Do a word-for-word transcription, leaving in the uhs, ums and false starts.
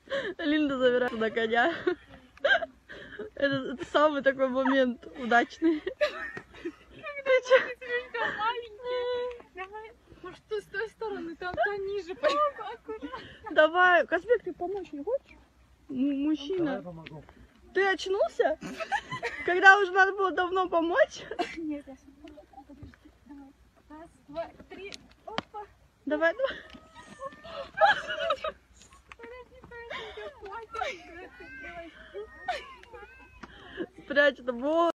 Линда забирается на коня. Это, это самый такой момент удачный. Давай, может, с той стороны, там та ниже. Давай, Казбек, ты помочь не хочешь? М- мужчина. Давай я помогу. Ты очнулся? Когда уже надо было давно помочь? Нет, я Давай. Раз, два, три. Опа. Давай, давай. Подожди, подожди, я платье. Спрячь это. Вот.